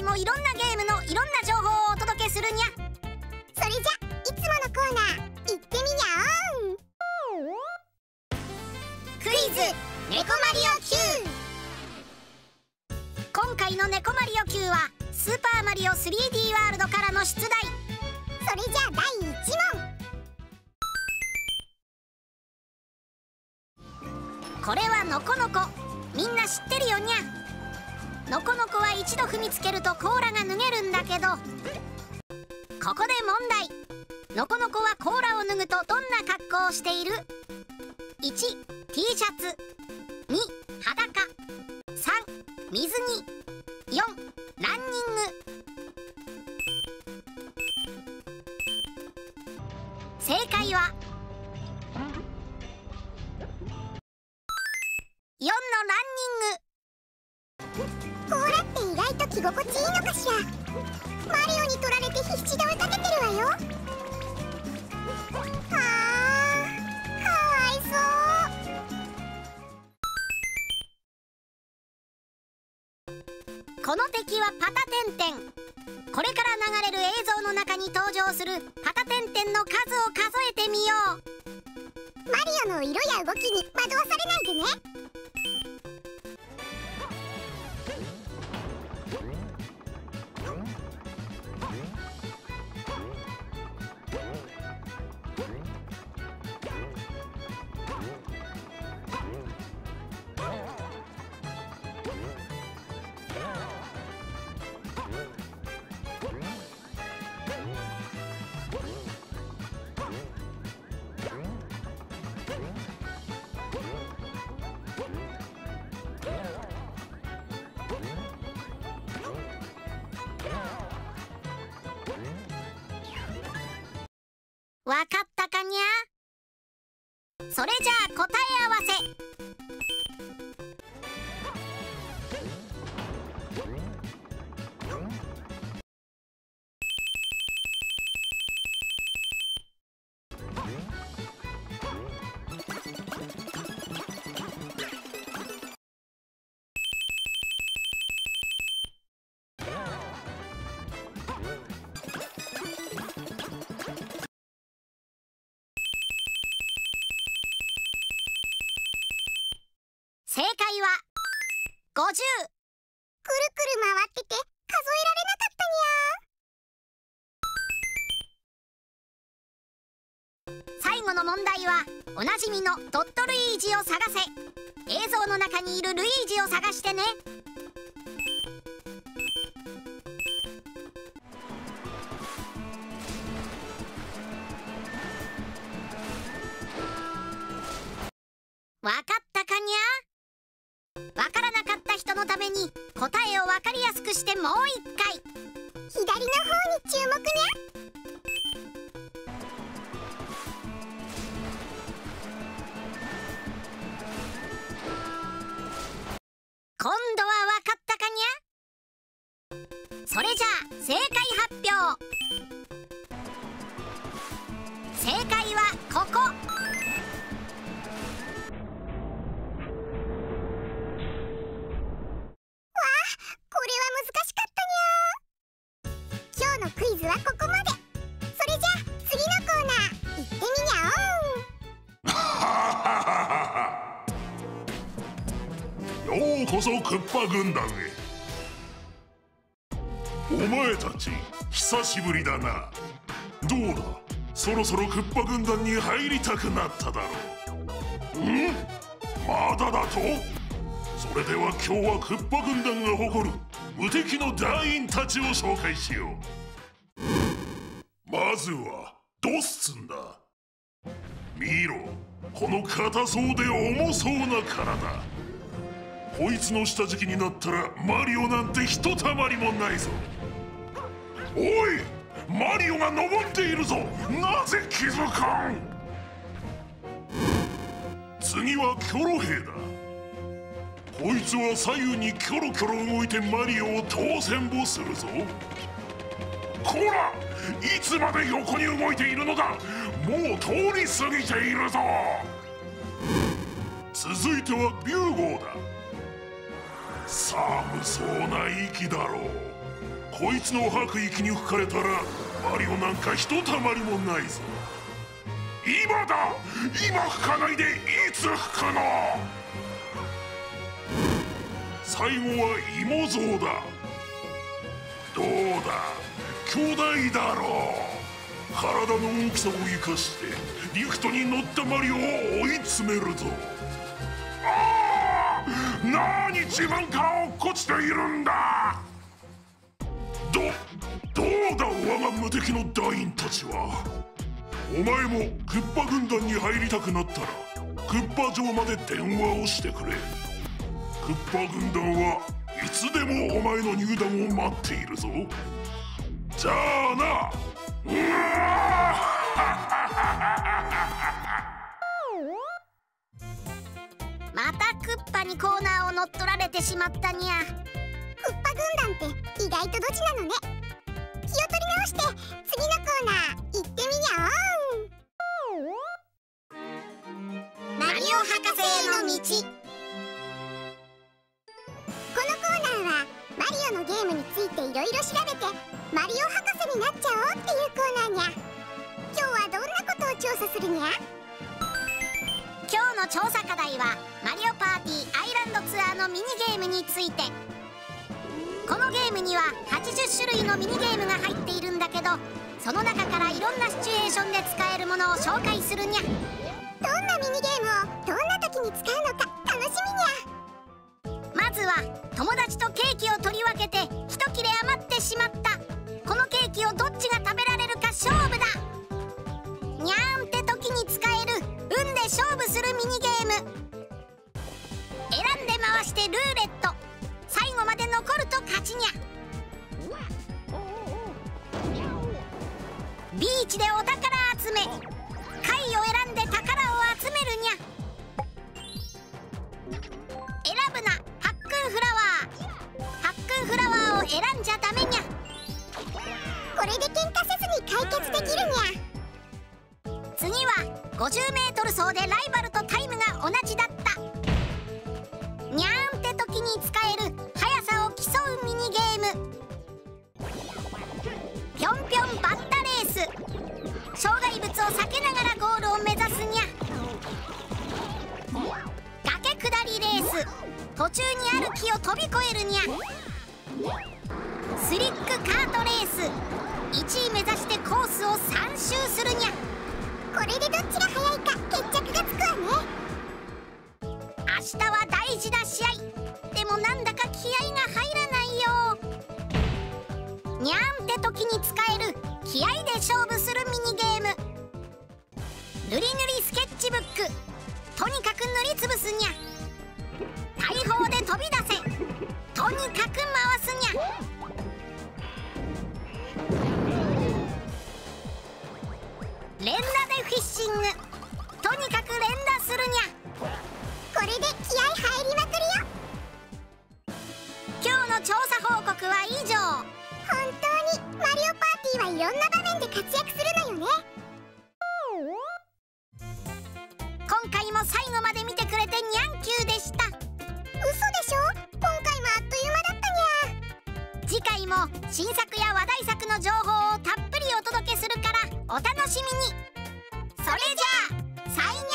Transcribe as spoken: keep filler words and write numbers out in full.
もいろんなゲームのいろんな情報をお届けするにゃ。 それじゃいつものコーナー行ってみにゃおん。クイズネコマリオ Q。 今回のネコマリオ Q はスーパーマリオ スリーディー ワールドからの出題。 それじゃあだいいち問。 これはノコノコ、みんな知ってるよにゃ。ノコノコは一度踏みつけると甲羅が脱げるんだけど、ここで問題。ノコノコは甲羅を脱ぐとどんな格好をしている？ いち. T シャツ、に. 裸、さん. 水着、よん. ランニング。正解はよんのランニング。 甲羅って意外と着心地いいのかしら。マリオに取られて必死で追いかけてるわよ。あー、かわいそう。 この敵はパタテンテン。これから流れる映像の中に登場するパタテンテンの数を数えてみよう。 マリオの色や動きに惑わされないでね。 わかったかにゃ？それじゃあ答え合わせ。正解はごじゅう。 くるくる回ってて数えられなかったにゃ。 最後の問題はおなじみのドットルイージを探せ。映像の中にいるルイージを探してね。わかったかにゃ？わからなかった人のために答えをわかりやすくしてもう一回。 左の方に注目にゃ。 今度はわかったかにゃ？それじゃあ正解発表。正解はここ。 クイズはここまで。それじゃあ次のコーナー行ってみにゃおん。 ようこそクッパ軍団へ。お前たち久しぶりだな。どうだ、そろそろクッパ軍団に入りたくなっただろう。ん？まだだと？それでは今日はクッパ軍団が誇る無敵の団員たちを紹介しよう。まずはドスツンだ。見ろ、この硬そうで重そうな体。こいつの下敷きになったらマリオなんてひとたまりもないぞ。おい、マリオが登っているぞ。なぜ気づかん？次はキョロ兵だ。こいつは左右にキョロキョロ動いてマリオを当選ぼするぞ。こら、いつまで横に動いているのだ。もう通り過ぎているぞ。続いてはビューゴーだ。寒そうな息だろう。 こいつの吐く息に吹かれたらマリオなんかひとたまりもないぞ。今だ、今吹かないでいつ吹くの。最後は芋像だ。どうだ、巨大だろう。体の大きさを生かしてリフトに乗ったマリオを追い詰めるぞ。ああ、なに自分から落っこちているんだ。ど、どうだ我が無敵の団員たちは。お前もクッパ軍団に入りたくなったらクッパ城まで電話をしてくれ。クッパ軍団はいつでもお前の入団を待っているぞ。じゃあな。うわまたクッパにコーナーを乗っ取られてしまったにゃ。 クッパ軍団って意外とドジなのね。気を取り直して次のコーナー行ってみにゃおん。 マリオ博士への道。 このコーナーはマリオのゲームについていろいろ調べてマリオ博士になっちゃおうっていうコーナーにゃ。今日はどんなことを調査するにゃ。 今日の調査課題はマリオパーティーアイランドツアーのミニゲームについて。このゲームにははちじゅっしゅるいのミニゲームが入っているんだけど、その中からいろんなシチュエーションで使えるものを紹介するにゃ。 どんなミニゲームをどんな時に使うのか楽しみにゃ。 まずは友達とケーキを取り分けて一切れ余ってしまった。このケーキをどっちが食べられるか勝負だ。にゃーんって時に使える運で勝負するミニゲーム。選んで回してルーレット。最後まで残ると勝ちにゃ。ビーチでお宝集め。貝を選んで宝を集めるにゃ。選ぶなパックンフラワー。パックンフラワーを選んじゃダメにゃ。 これで喧嘩せずに解決できるにゃ。 次は ごじゅうメートル 走でライバルとタイムが同じだった。にゃーんって時に使える速さを競うミニゲーム。ぴょんぴょんバッタレース。障害物を避けながらゴールを目指すにゃ。崖下りレース。途中にある木を飛び越えるにゃ。スリックカートレース。いちい目指してコースをさん周するにゃ。 これでどっちが速いか決着がつくわね。 明日は大事な試合。でもなんだか気合が入らないよ。にゃーんって時に使える気合で勝負するミニゲーム。ぬりぬりスケッチブック。とにかく塗りつぶすにゃ。大砲で飛び出せ。とにかく回すにゃ。連打でフィッシング。とにかく連打するにゃ。 これで気合入りまくるよ。 今日の調査報告は以上。 本当にマリオパーティーはいろんな場面で活躍するのよね。 今回も最後まで見てくれてにゃんきゅうでした。 嘘でしょ。今回もあっという間だったにゃ。 次回も新作や話題作の情報をたっぷりお届けするからお楽しみに。それじゃあさよなら。